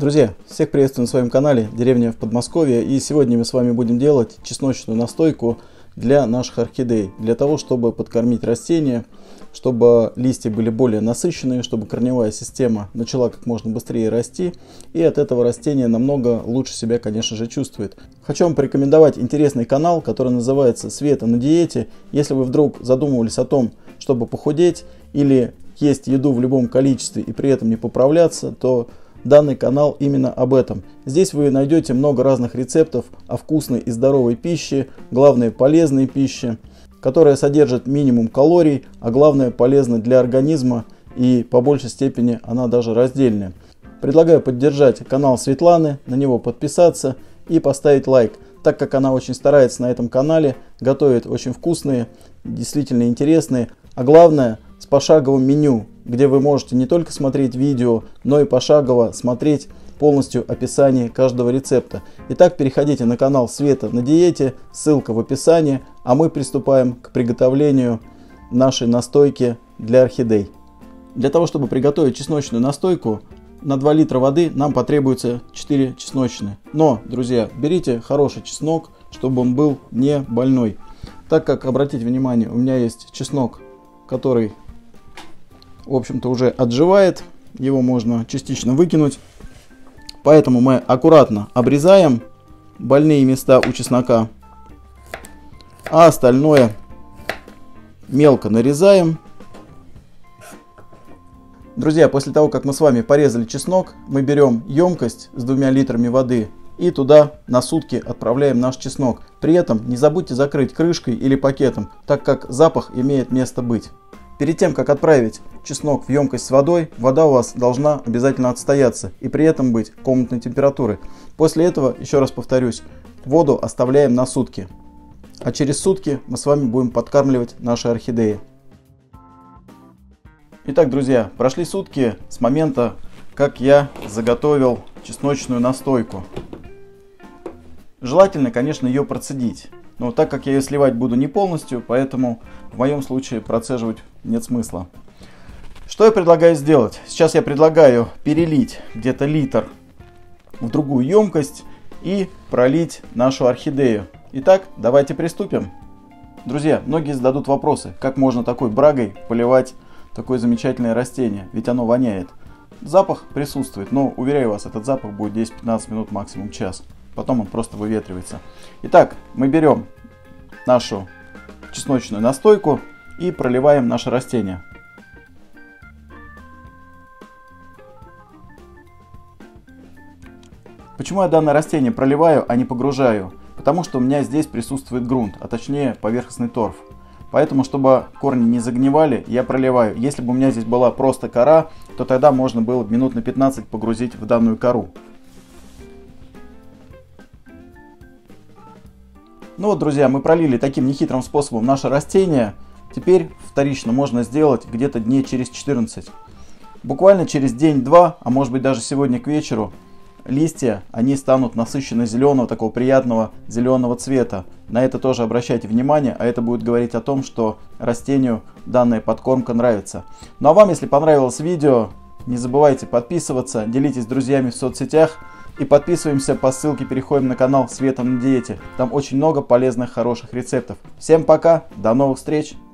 Друзья, всех приветствую на своем канале Деревня в Подмосковье, и сегодня мы с вами будем делать чесночную настойку для наших орхидей, для того, чтобы подкормить растения, чтобы листья были более насыщенные, чтобы корневая система начала как можно быстрее расти, и от этого растение намного лучше себя, конечно же, чувствует. Хочу вам порекомендовать интересный канал, который называется «Света на диете». Если вы вдруг задумывались о том, чтобы похудеть или есть еду в любом количестве и при этом не поправляться, то данный канал именно об этом. Здесь вы найдете много разных рецептов о вкусной и здоровой пище, главное полезной пище, которая содержит минимум калорий, а главное полезна для организма и по большей степени она даже раздельная. Предлагаю поддержать канал Светланы, на него подписаться и поставить лайк, так как она очень старается на этом канале, готовит очень вкусные, действительно интересные, а главное с пошаговым меню, где вы можете не только смотреть видео, но и пошагово смотреть полностью описание каждого рецепта. Итак, переходите на канал Света на диете, ссылка в описании, а мы приступаем к приготовлению нашей настойки для орхидей. Для того, чтобы приготовить чесночную настойку, на 2 литра воды нам потребуется 4 чесночные. Но, друзья, берите хороший чеснок, чтобы он был не больной. Так как, обратите внимание, у меня есть чеснок, который, в общем-то, уже отживает, его можно частично выкинуть. Поэтому мы аккуратно обрезаем больные места у чеснока, а остальное мелко нарезаем. Друзья, после того, как мы с вами порезали чеснок, мы берем емкость с 2 литрами воды и туда на сутки отправляем наш чеснок. При этом не забудьте закрыть крышкой или пакетом, так как запах имеет место быть. Перед тем, как отправить чеснок в емкость с водой, вода у вас должна обязательно отстояться и при этом быть комнатной температуры. После этого, еще раз повторюсь, воду оставляем на сутки. А через сутки мы с вами будем подкармливать наши орхидеи. Итак, друзья, прошли сутки с момента, как я заготовил чесночную настойку. Желательно, конечно, ее процедить. Но так как я ее сливать буду не полностью, поэтому в моем случае процеживать нет смысла. Что я предлагаю сделать? Сейчас я предлагаю перелить где-то литр в другую емкость и пролить нашу орхидею. Итак, давайте приступим. Друзья, многие зададут вопросы, как можно такой брагой поливать такое замечательное растение, ведь оно воняет. Запах присутствует, но уверяю вас, этот запах будет 10-15 минут, максимум час. Потом он просто выветривается. Итак, мы берем нашу чесночную настойку и проливаем наше растение. Почему я данное растение проливаю, а не погружаю? Потому что у меня здесь присутствует грунт, а точнее поверхностный торф. Поэтому, чтобы корни не загнивали, я проливаю. Если бы у меня здесь была просто кора, то тогда можно было минут на 15 погрузить в данную кору. Ну вот, друзья, мы пролили таким нехитрым способом наше растение. Теперь вторично можно сделать где-то дней через 14. Буквально через день-два, а может быть даже сегодня к вечеру, листья, они станут насыщенно зеленого, такого приятного зеленого цвета. На это тоже обращайте внимание, а это будет говорить о том, что растению данная подкормка нравится. Ну а вам, если понравилось видео, не забывайте подписываться, делитесь с друзьями в соцсетях. И подписываемся по ссылке, переходим на канал Света на диете. Там очень много полезных, хороших рецептов. Всем пока, до новых встреч!